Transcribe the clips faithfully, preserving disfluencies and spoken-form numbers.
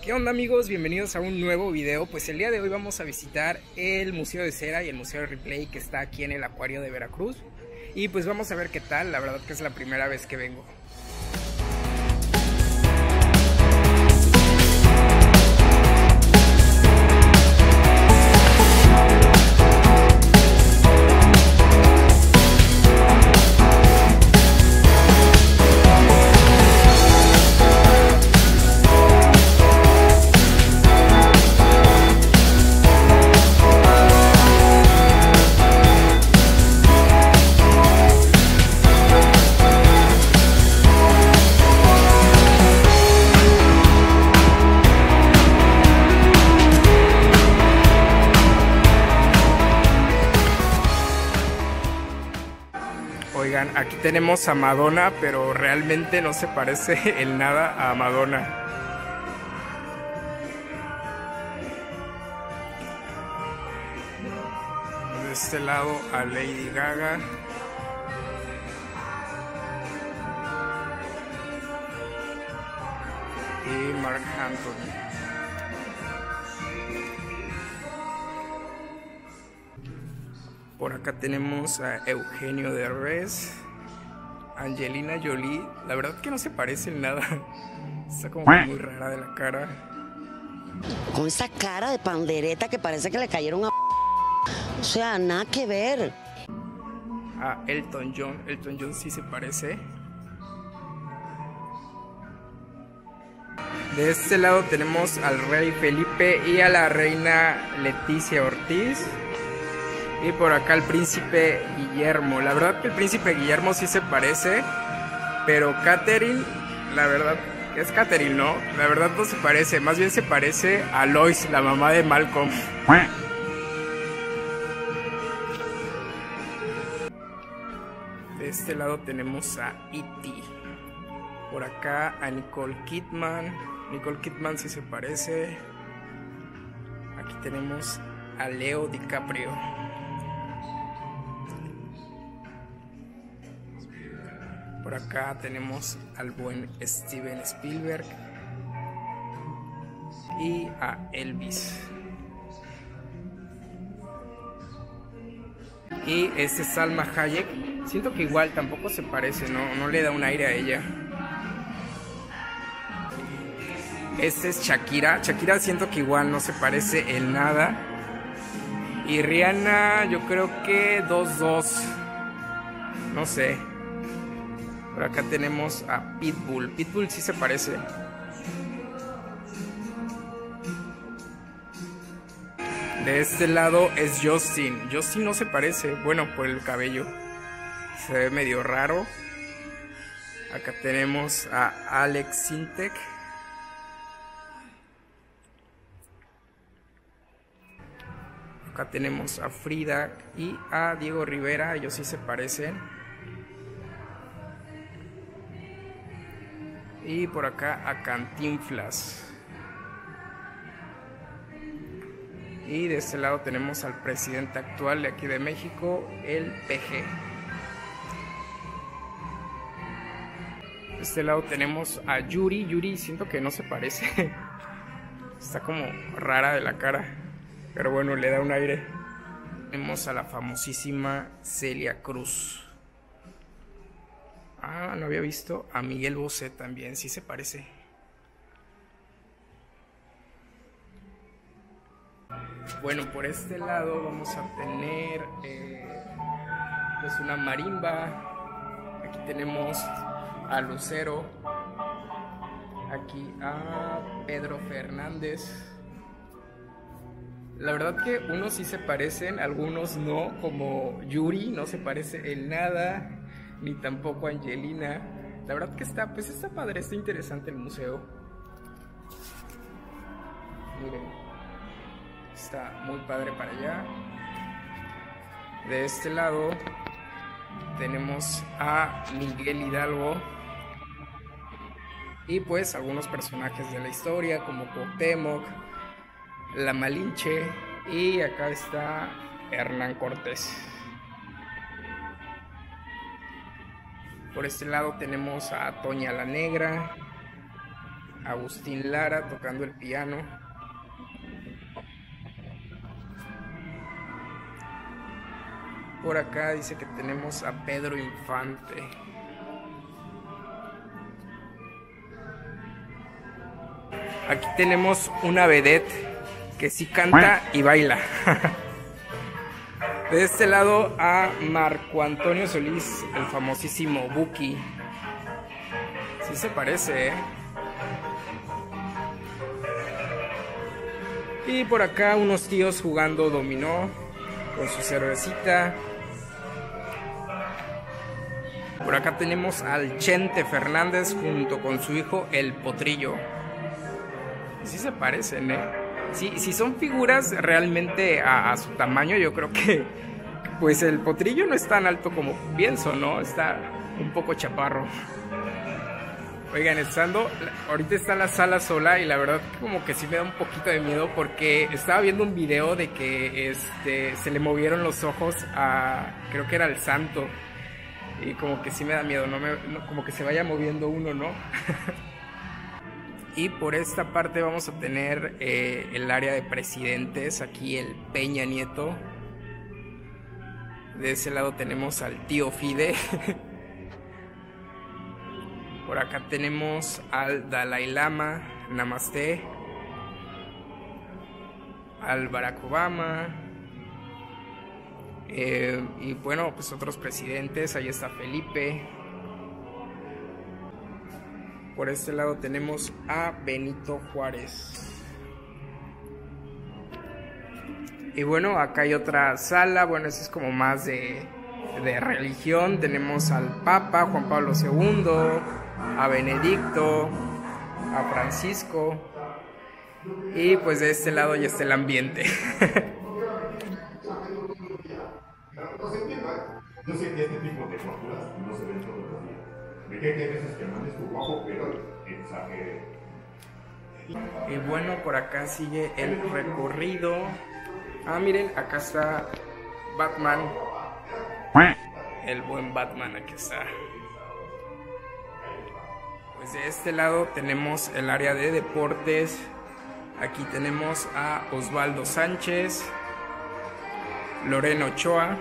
¿Qué onda, amigos? Bienvenidos a un nuevo video. Pues el día de hoy vamos a visitar el Museo de Cera y el Museo de Ripley, que está aquí en el Acuario de Veracruz. Y pues vamos a ver qué tal. La verdad que es la primera vez que vengo. Oigan, aquí tenemos a Madonna, pero realmente no se parece en nada a Madonna. De este lado a Lady Gaga. Y Marc Anthony. Por acá tenemos a Eugenio Derbez, Angelina Jolie. La verdad que no se parece en nada. Está como muy rara de la cara. Con esa cara de pandereta que parece que le cayeron a... O sea, nada que ver. A Elton John. Elton John sí se parece. De este lado tenemos al rey Felipe y a la reina Leticia Ortiz. Y por acá el príncipe Guillermo. La verdad que el príncipe Guillermo sí se parece, pero Catherine, la verdad, es Catherine, ¿no? La verdad no se parece, más bien se parece a Lois, la mamá de Malcolm. De este lado tenemos a E T Por acá a Nicole Kidman. Nicole Kidman sí se parece. Aquí tenemos a Leo DiCaprio. Por acá tenemos al buen Steven Spielberg y a Elvis. Y este es Salma Hayek. Siento que igual tampoco se parece, no, no le da un aire a ella. Este es Shakira. Shakira siento que igual no se parece en nada. Y Rihanna yo creo que dos dos. No sé. Por acá tenemos a Pitbull. Pitbull sí se parece. De este lado es Justin. Justin no se parece. Bueno, por el cabello. Se ve medio raro. Acá tenemos a Alex Sintek. Acá tenemos a Frida y a Diego Rivera. Ellos sí se parecen. Y por acá a Cantinflas. Y de este lado tenemos al presidente actual de aquí de México, el P G. De este lado tenemos a Yuri. Yuri siento que no se parece. Está como rara de la cara. Pero bueno, le da un aire. Tenemos a la famosísima Celia Cruz. Ah, no había visto a Miguel Bosé también, sí se parece. Bueno, por este lado vamos a tener eh, pues una marimba. Aquí tenemos a Lucero. Aquí a Pedro Fernández. La verdad que unos sí se parecen, algunos no, como Yuri no se parece en nada. Ni tampoco Angelina. La verdad que está, pues está padre, está interesante el museo. Miren, está muy padre para allá. De este lado tenemos a Miguel Hidalgo. Y pues algunos personajes de la historia como Cuauhtémoc, la Malinche. Y acá está Hernán Cortés. Por este lado tenemos a Toña la Negra. Agustín Lara tocando el piano. Por acá dice que tenemos a Pedro Infante. Aquí tenemos una vedette que sí canta y baila. De este lado a Marco Antonio Solís, el famosísimo Buki. Sí se parece, ¿eh? Y por acá unos tíos jugando dominó con su cervecita. Por acá tenemos al Chente Fernández junto con su hijo el Potrillo. Sí se parecen, ¿eh? Si, si son figuras realmente a, a su tamaño, yo creo que pues el Potrillo no es tan alto como pienso, ¿no? Está un poco chaparro. Oigan, estando, ahorita está la sala sola y la verdad como que sí me da un poquito de miedo porque estaba viendo un video de que este, se le movieron los ojos a, creo que era el santo, y como que sí me da miedo, no me, no, como que se vaya moviendo uno, ¿no? Y por esta parte vamos a tener eh, el área de presidentes, aquí el Peña Nieto. De ese lado tenemos al tío Fide. Por acá tenemos al Dalai Lama, Namaste, al Barack Obama, eh, y bueno, pues otros presidentes, ahí está Felipe. Por este lado tenemos a Benito Juárez. Y bueno, acá hay otra sala, bueno, esta es como más de, de religión. Tenemos al Papa Juan Pablo segundo, a Benedicto, a Francisco, y pues de este lado ya está el ambiente. Yo sé que este tipo de posturas no se ven todos los días. Me queda que hay veces que mandes tu guapo, pero exagere. Y bueno, por acá sigue el recorrido. Ah, miren, acá está Batman. El buen Batman, aquí está. Pues de este lado tenemos el área de deportes. Aquí tenemos a Osvaldo Sánchez, Lorena Ochoa,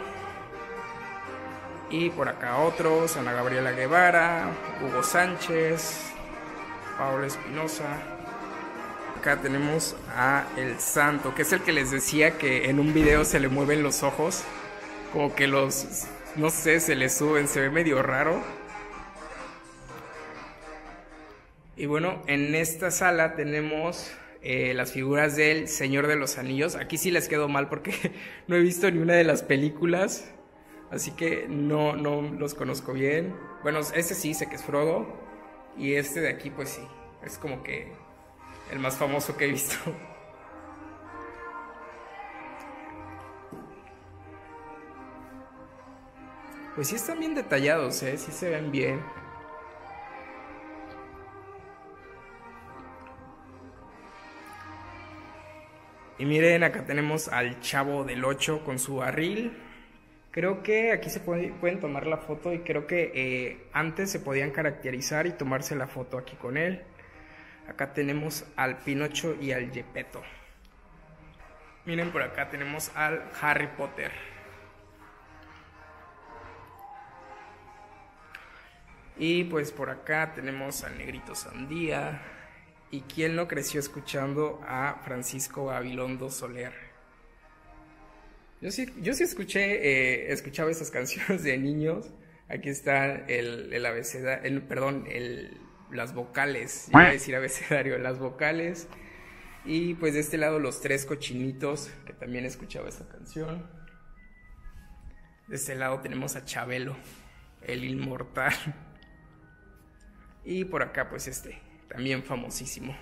y por acá otros, Ana Gabriela Guevara, Hugo Sánchez, Paola Espinosa. Acá tenemos a El Santo, que es el que les decía que en un video se le mueven los ojos, como que los, no sé, se le suben, se ve medio raro. Y bueno, en esta sala tenemos eh, las figuras del Señor de los Anillos. Aquí sí les quedó mal porque no he visto ni una de las películas, así que no, no los conozco bien. Bueno, este sí sé que es Frodo, y este de aquí pues sí, es como que el más famoso que he visto. Pues sí están bien detallados, ¿eh? Sí se ven bien. Y miren, acá tenemos al Chavo del Ocho con su barril. Creo que aquí se puede, pueden tomar la foto, y creo que eh, antes se podían caracterizar y tomarse la foto aquí con él. Acá tenemos al Pinocho y al Gepetto. Miren, por acá tenemos al Harry Potter. Y pues por acá tenemos al Negrito Sandía. ¿Y quién no creció escuchando a Francisco Gabilondo Soler? Yo sí, yo sí escuché, eh, escuchaba esas canciones de niños. Aquí está el, el abecedario, el, perdón, el, las vocales. Yo iba a decir abecedario, las vocales. Y pues de este lado Los Tres Cochinitos, que también escuchaba esa canción. De este lado tenemos a Chabelo, el inmortal. Y por acá pues este, también famosísimo.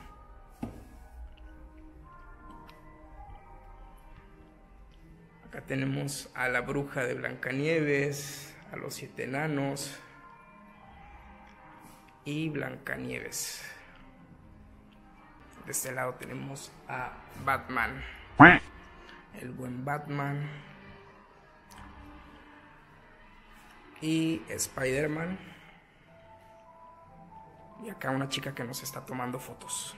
Acá tenemos a la bruja de Blancanieves, a los siete enanos y Blancanieves. De este lado tenemos a Batman, el buen Batman, y Spider-Man. Y acá una chica que nos está tomando fotos.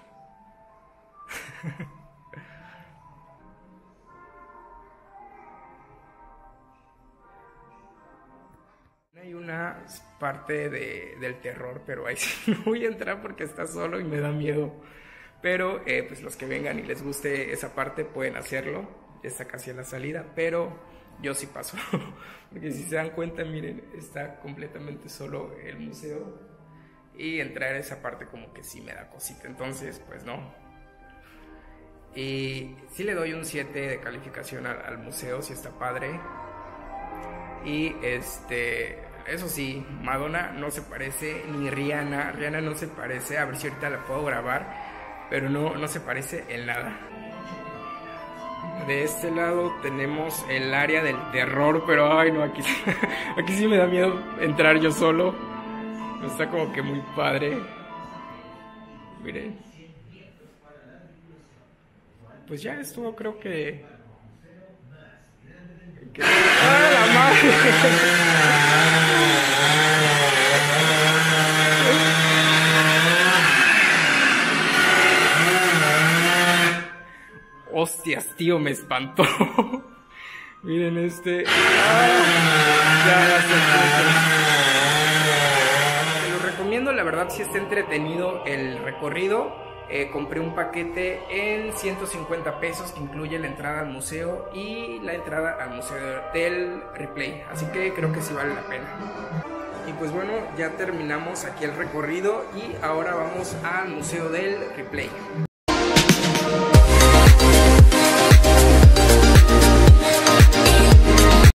Hay una parte de, del terror, pero ahí sí no voy a entrar porque está solo y me da miedo. Pero eh, pues los que vengan y les guste esa parte pueden hacerlo. Ya está casi a la salida, pero yo sí paso. Porque si se dan cuenta, miren, está completamente solo el museo. Y entrar a esa parte como que sí me da cosita. Entonces, pues no. Y sí le doy un siete de calificación al, al museo, sí está padre. Y este... Eso sí, Madonna no se parece, ni Rihanna, Rihanna no se parece, a ver si ahorita la puedo grabar, pero no, no se parece en nada. De este lado tenemos el área del terror, pero ay no, aquí, aquí sí me da miedo entrar yo solo. Está como que muy padre. Miren. Pues ya estuvo, creo que... que... ¡Ah, la madre! Hostias, tío, me espantó. Miren este. ¡Ah! Ya, ya se Te lo recomiendo, la verdad, si está entretenido el recorrido. Eh, compré un paquete en ciento cincuenta pesos que incluye la entrada al museo y la entrada al museo del Ripley. Así que creo que sí vale la pena. Y pues bueno, ya terminamos aquí el recorrido y ahora vamos al museo del Ripley.